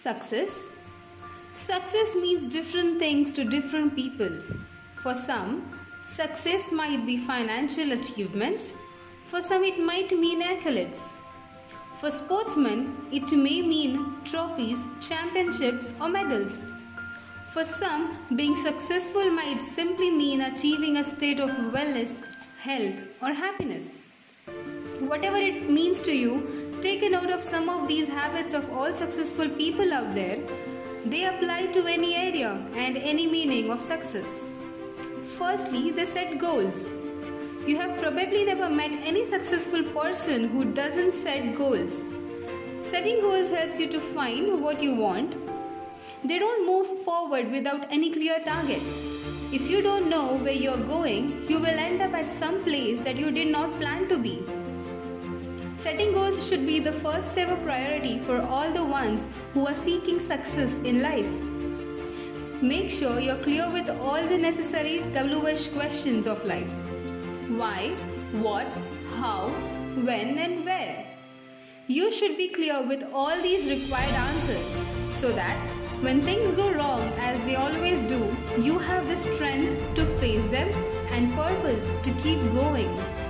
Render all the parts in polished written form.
Success. Success means different things to different people. For some, success might be financial achievements. For some, it might mean accolades. For sportsmen, it may mean trophies, championships, or medals. For some, being successful might simply mean achieving a state of wellness, health, or happiness. Whatever it means to you, take a note of some of these habits of all successful people out there. They apply to any area and any meaning of success. Firstly, they set goals. You have probably never met any successful person who doesn't set goals. Setting goals helps you to find what you want. They don't move forward without any clear target. If you don't know where you're going, you will end up at some place that you did not plan to be. Setting goals should be the first ever priority for all the ones who are seeking success in life. Make sure you're clear with all the necessary WH questions of life. Why, what, how, when and where. You should be clear with all these required answers so that when things go wrong, as they always do, you have the strength to face them and purpose to keep going.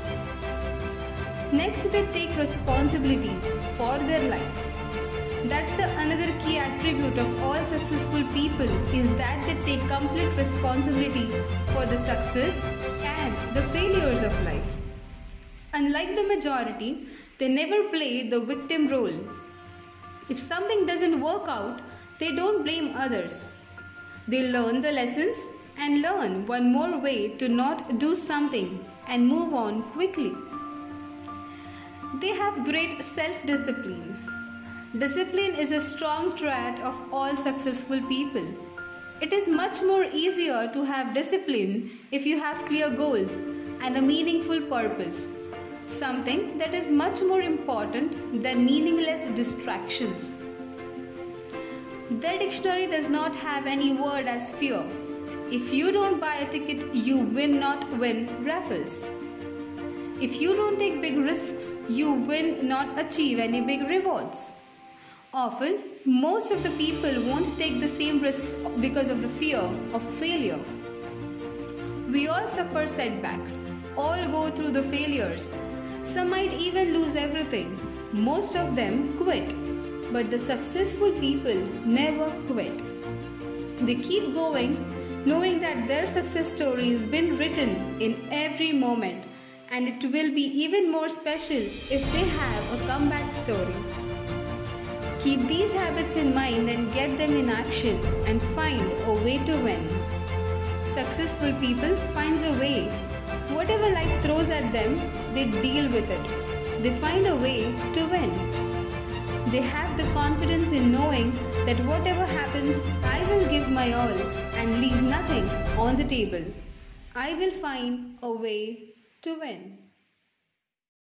Next, they take responsibilities for their life. That's the another key attribute of all successful people is that they take complete responsibility for the success and the failures of life. Unlike the majority, they never play the victim role. If something doesn't work out, they don't blame others. They learn the lessons and learn one more way to not do something and move on quickly. They have great self-discipline. Discipline is a strong trait of all successful people. It is much more easier to have discipline if you have clear goals and a meaningful purpose, something that is much more important than meaningless distractions. Their dictionary does not have any word as fear. If you don't buy a ticket, you will not win raffles. If you don't take big risks, you will not achieve any big rewards. Often, most of the people won't take the same risks because of the fear of failure. We all suffer setbacks, all go through the failures. Some might even lose everything. Most of them quit. But the successful people never quit. They keep going, knowing that their success story has been written in every moment, and it will be even more special if they have a comeback story. Keep these habits in mind and get them in action and find a way to win. Successful people find a way. Whatever life throws at them, they deal with it. They find a way to win. They have the confidence in knowing that whatever happens, I will give my all and leave nothing on the table. I will find a way to win.